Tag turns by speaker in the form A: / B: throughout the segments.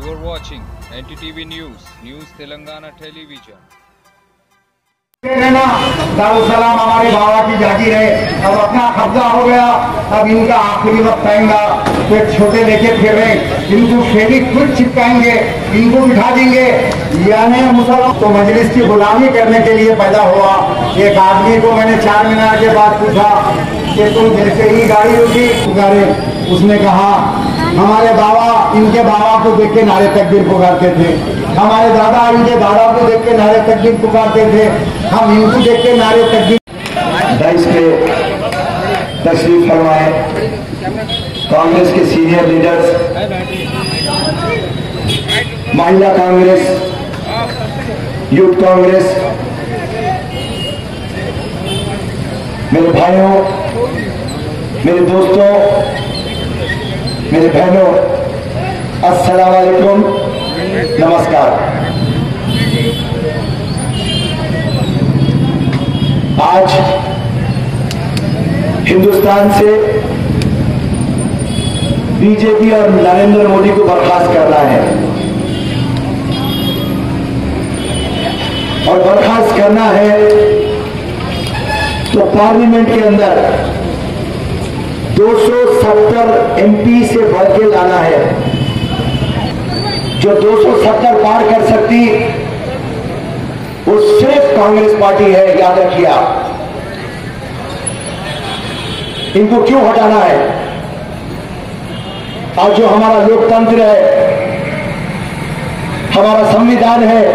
A: You are watching NTTV News, News Telangana Television.
B: Darussalam हमारे बाबा की जागीर है, अब अपना कब्जा हो गया, अब इनका आखिरी वक्त आएगा। फिर छोटे लेके फिर रहे, इनको फेविक्विक चिपकाएंगे, इनको बिठा देंगे। यानी मुसलमान तो मजलिस की गुलामी करने के लिए पैदा हुआ। एक आदमी को मैंने 4 मीनार के बाद पूछा कि तुम जैसे ही गाड़ी रुकी पुकारे, उसने कहा हमारे बाबा इनके बाबा को देख के नारे तकबीर पुकारते थे, हमारे दादा इनके दादा को देख के नारे तकबीर पुकारते थे, हम इनको देख के नारे तकबीर।
C: दाइस पे तशरीफ फरमाए कांग्रेस के सीनियर लीडर्स, महिला कांग्रेस, यूथ कांग्रेस, मेरे भाइयों, मेरे दोस्तों, मेरे बहनों, अस्सलाम वालेकुम, नमस्कार। आज हिंदुस्तान से बीजेपी और नरेंद्र मोदी को बर्खास्त करना है, और बर्खास्त करना है तो पार्लियामेंट के अंदर 270 एमपी से बढ़ के लाना है। जो 270 पार कर सकती वो सिर्फ कांग्रेस पार्टी है, याद रखिए आप। इनको क्यों हटाना है? और जो हमारा लोकतंत्र है, हमारा संविधान है,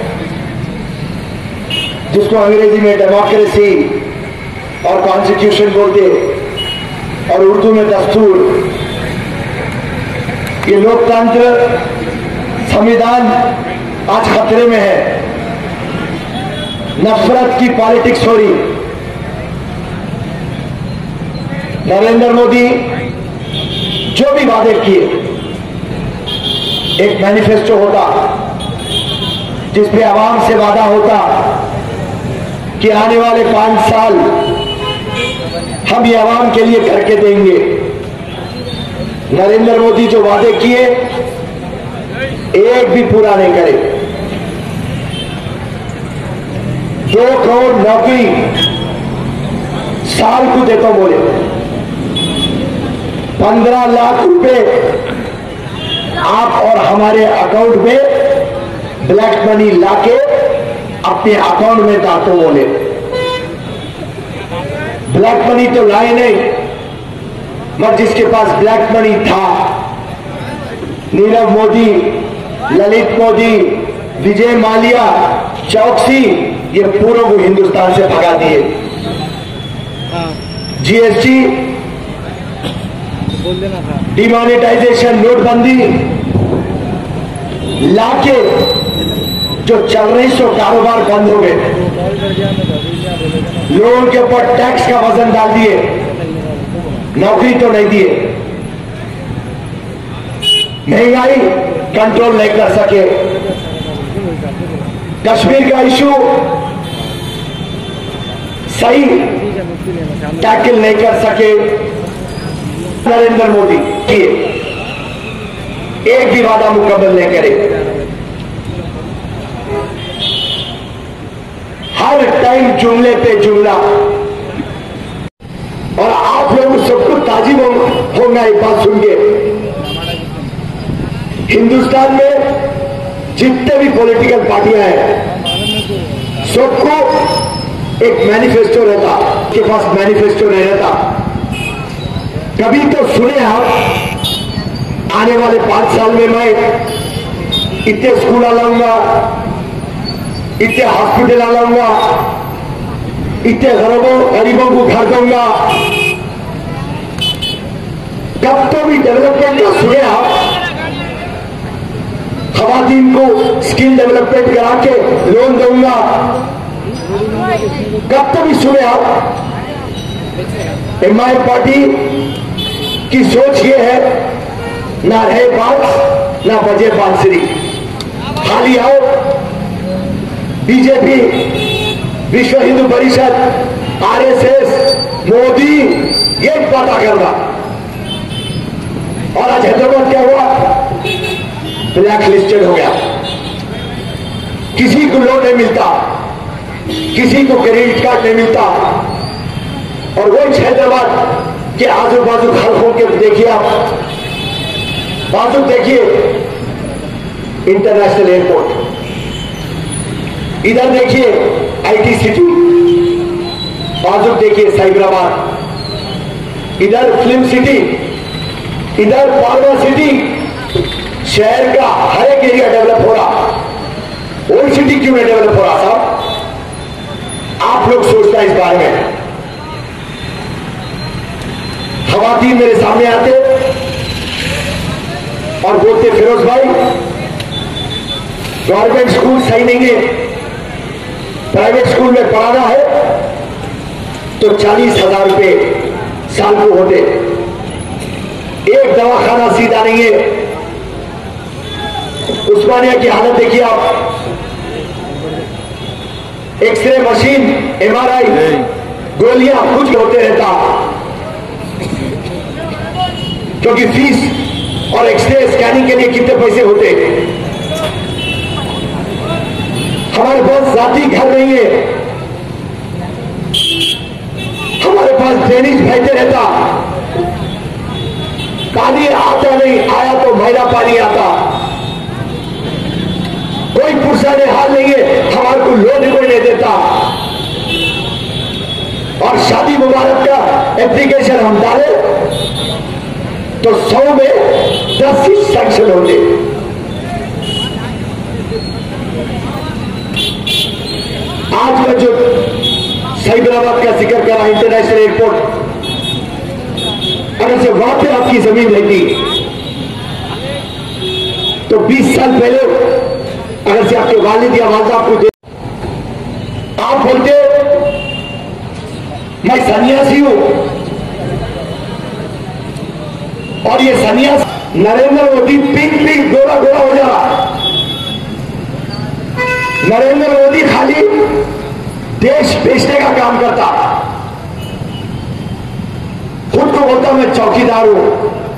C: जिसको अंग्रेजी में डेमोक्रेसी और कॉन्स्टिट्यूशन बोलते और उर्दू में दस्तूर, ये लोकतंत्र संविधान आज खतरे में है। नफरत की पॉलिटिक्स हो रही। नरेंद्र मोदी जो भी वादे किए, एक मैनिफेस्टो होता जिसपे आवाम से वादा होता कि आने वाले 5 साल हम ये आवाम के लिए करके देंगे। नरेंद्र मोदी जो वादे किए एक भी पूरा नहीं करे। 2 करोड़ नौकरी साल को देता बोले, 15 लाख रुपए आप और हमारे अकाउंट में ब्लैक मनी लाके अपने अकाउंट में डालते बोले। ब्लैक मनी तो लाए नहीं, मगर जिसके पास ब्लैक मनी था, नीरव मोदी, ललित मोदी, विजय माल्या, चौकसी, ये पूरों को हिंदुस्तान से भगा दिए। जीएसटी, डिमोनेटाइजेशन, नोटबंदी लाके जो 400 कारोबार बंद हो गए, लोगों के ऊपर टैक्स का वजन डाल दिए, नौकरी तो नहीं दिए, महंगाई कंट्रोल नहीं कर सके, कश्मीर का इशू सही टैकल नहीं कर सके। नरेंद्र मोदी एक भी वादा मुकम्मल नहीं करे। हर टाइम जुमले पे जुमला। और आप लोग सबको ताजीब होगा एक बात सुन के, हिंदुस्तान में जितने भी पॉलिटिकल पार्टियां हैं, सबको एक मैनिफेस्टो रहता, के पास मैनिफेस्टो नहीं रहता। कभी तो सुने आप आने वाले 5 साल में मैं इतने स्कूल लाऊंगा, इतने हॉस्पिटल लाऊंगा, इतने गरीबों को घर दूंगा। कब तो भी डेवलपमेंट का सुने आप? खवातीन को स्किल डेवलपमेंट करा के लोन दूंगा, कब तो भी सुने आप? एमआई पार्टी की सोच ये है, ना रहे बात ना बजे बांसुरी। खाली आओ, बीजेपी, विश्व हिंदू परिषद, आरएसएस, मोदी ये बात करना। और आज हैदराबाद क्या हुआ? ब्लैक लिस्टेड हो गया, किसी को लोन नहीं मिलता, किसी को क्रेडिट कार्ड नहीं मिलता। और वही हैदराबाद के आजू बाजू घर खोल के देखिए, आप बाजू देखिए इंटरनेशनल एयरपोर्ट, इधर देखिए आईटी सिटी, बाजू देखिए हैदराबाद, इधर फिल्म सिटी, इधर फार्मा सिटी। शहर का हर एक एरिया डेवलप हो रहा, ओल्ड सिटी क्यों नहीं डेवलप हो रहा साहब? आप लोग सोचता है इस बारे में? खवातीन मेरे सामने आते और बोलते फिरोज भाई गवर्नमेंट स्कूल सही नहीं है, प्राइवेट स्कूल में पढ़ाना है तो 40,000 रुपए साल को होते, एक दवाखाना सीधा नहीं है। उस्मानिया की हालत देखिए आप, एक्सरे मशीन, एमआरआई, गोलियां कुछ होते रहता, क्योंकि फीस और एक्सरे स्कैनिंग के लिए कितने पैसे होते। हमारे पास जाती घर नहीं है, हमारे पास ड्रेनेज बहते रहता, पानी आता नहीं, आया तो मैला पानी आता, कोई पुरसा ने हाल नहीं है, हमारे को लोन कोई नहीं देता। और शादी मुबारक का एप्लीकेशन हम डाले तो 100 में 10 ही सैंक्शन होते। आज मैं जो हैदराबाद का जिक्र करा इंटरनेशनल एयरपोर्ट, अगर से वहां पे आपकी जमीन रहती तो 20 साल पहले अगर से आपके वालिद या वालिदा आपको दे, आप बोलते मैं सन्यासी हूं, और ये सन्यास नरेंद्र मोदी पिंक पिंक गोरा गोरा हो जा रहा। नरेंद्र मोदी खाली देश बेचने का काम करता, खुद को बोलता मैं चौकीदार हूं।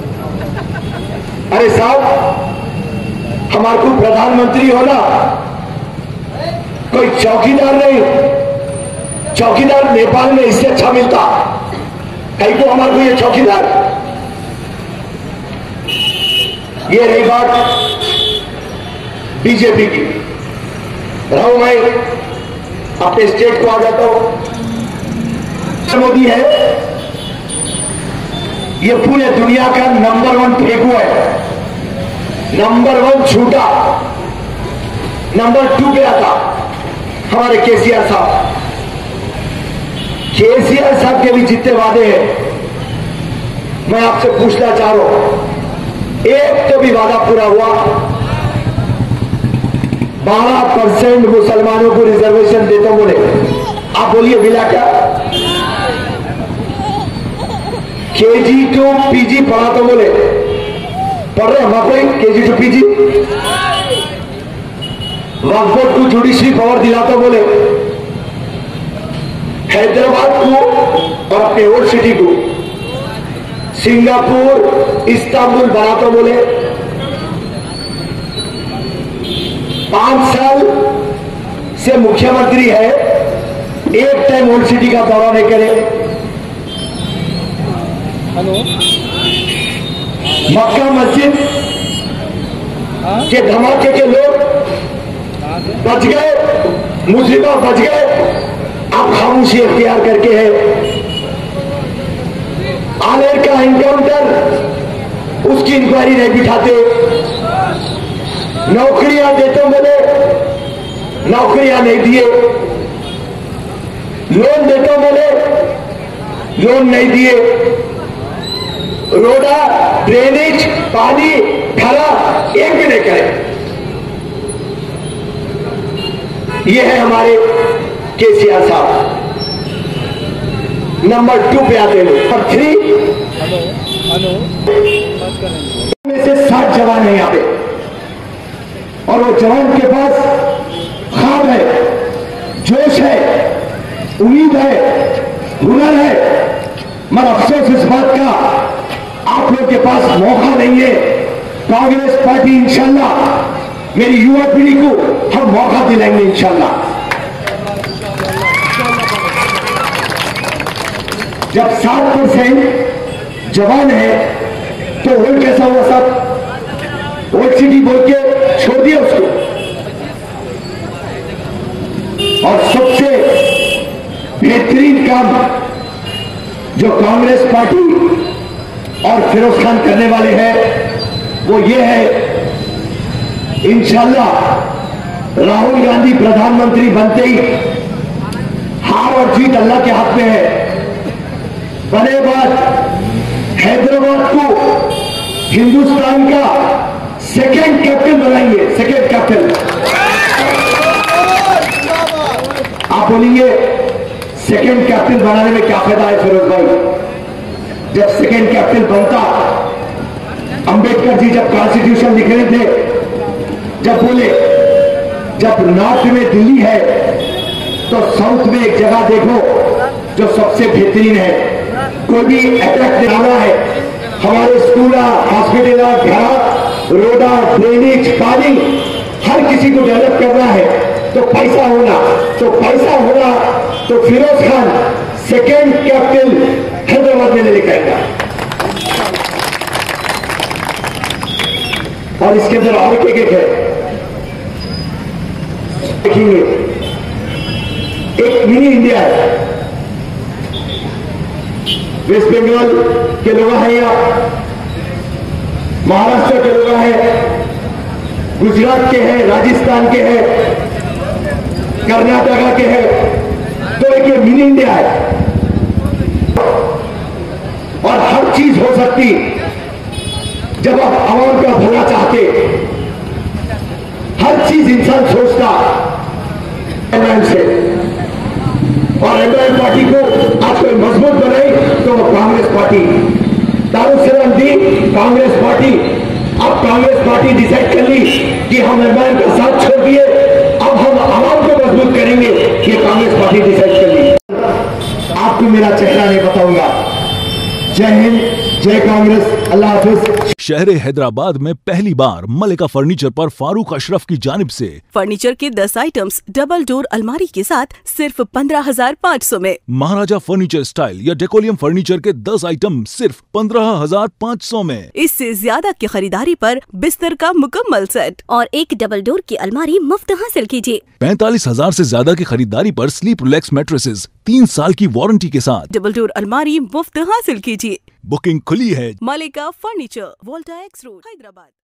C: अरे साहब, हमारे को प्रधानमंत्री होना कोई चौकीदार नहीं, चौकीदार नेपाल में इससे अच्छा मिलता, कहीं को हमारे को ये चौकीदार। ये रही बात बीजेपी की। रहूं मैं अपने स्टेट को आ जाता हूं। मोदी है, ये पूरे दुनिया का नंबर 1 फेंकू है, नंबर 1 छूटा, नंबर 2 पे आता हमारे केसीआर साहब। केसीआर साहब के भी जितने वादे हैं, मैं आपसे पूछना चाह रहा हूं, एक तो भी वादा पूरा हुआ? 12% मुसलमानों को रिजर्वेशन देता बोले, आप बोलिए मिला क्या? KG to PG पढ़ा तो बोले, पढ़ रहे हम आप KG to PG। Waqf board को जुडिशरी पावर दिलाता बोले, हैदराबाद को और अपने ओल्ड सिटी को सिंगापुर, इस्तांबुल बनाता बोले। 5 साल से मुख्यमंत्री है, एक टाइम ओल्ड सिटी का दौरा नहीं करे। मक्का मस्जिद के धमाके के लोग बच गए, मुस्लिम बच गए, आप खामोशी इख्तियार करके है। आलेर का एनकाउंटर, उसकी इंक्वायरी नहीं बिठाते। नौकरियां देते बोले, नौकरियां नहीं दिए। लोन देते बोले, लोन नहीं दिए। रोडा, ड्रेनेज, पानी, खरा एक भी नहीं करे। ये है हमारे केसीआर साहब। नंबर 2 पे आते हैं। नंबर 3 में से 60 जवान है यहाँ पे, और वो जवान के पास ख्वाब है, जोश है, उम्मीद है, हुनर है। मगर अफसोस इस बात का, आप लोग के पास मौका नहीं है। कांग्रेस पार्टी इंशाल्लाह मेरी युवा पीढ़ी को हम मौका दिलाएंगे इंशाल्लाह। जब 7% जवान है तो वोट कैसा हुआ सब? वोट सिटी बोल के छोड़ दिया उसको। और सबसे बेहतरीन काम जो कांग्रेस पार्टी और फिरोज खान करने वाले हैं वो ये है, इंशाल्लाह राहुल गांधी प्रधानमंत्री बनते ही हार और जीत अल्लाह के हाथ में है। बने बाद हैदराबाद को हिंदुस्तान का सेकेंड कैपिटल बनाएंगे, सेकेंड कैपिटल। आप बोलेंगे सेकेंड कैपिटल बनाने में क्या फायदा है फिरोज भाई? जब सेकेंड कैपिटल बनता, अंबेडकर जी जब कॉन्स्टिट्यूशन लिख रहे थे, जब बोले जब नॉर्थ में दिल्ली है तो साउथ में एक जगह देखो जो सबसे बेहतरीन है। कोई भी अटैक आना है, हमारे स्कूल, हॉस्पिटल, घर, रोडा, ड्रेनेज, पानी, हर किसी को डेवलप करना है तो पैसा होना, तो फिरोज खान सेकेंड कैपिटल हैदराबाद में लेकर आएगा। और इसके अंदर और एक है, देखेंगे एक मिनी इंडिया है। वेस्ट बंगाल के लोग हैं या महाराष्ट्र के लोग हैं, गुजरात के हैं, राजस्थान के हैं, कर्नाटका के हैं, तो एक ये मिनी इंडिया है। और हर चीज हो सकती जब आप आवाम का भला चाहते, हर चीज इंसान सोचता एमआईएम से। और एमआईएम पार्टी को आज कोई मजबूत बनाई तो वो कांग्रेस पार्टी, दारुसलाम दी कांग्रेस पार्टी। अब कांग्रेस पार्टी डिसाइड कर ली कि हम एमआईएम का साथ छोड़ दिए, अब हम आवाम को मजबूत करेंगे, ये कांग्रेस पार्टी डिसाइड कर ली। आपको मेरा चेहरा नहीं बताऊंगा। जय हिंद, जय कांग्रेस, अल्लाह हाफिज।
D: शहर हैदराबाद में पहली बार मलिका फर्नीचर पर फारूक अशरफ की जानिब से
E: फर्नीचर के 10 आइटम्स डबल डोर अलमारी के साथ सिर्फ 15,500 में।
D: महाराजा फर्नीचर स्टाइल या डेकोलियम फर्नीचर के 10 आइटम सिर्फ 15,500 में।
E: इससे ज्यादा की खरीदारी पर बिस्तर का मुकम्मल सेट
F: और एक डबल डोर की अलमारी मुफ्त हासिल कीजिए।
D: 45,000 से ज्यादा की खरीदारी पर स्लीप रिलैक्स मैट्रेसेस 3 साल की वारंटी के साथ।
E: डबल डोर अलमारी मुफ्त हासिल कीजिए।
D: बुकिंग खुली है।
E: Malika furniture, Volta X road, Hyderabad.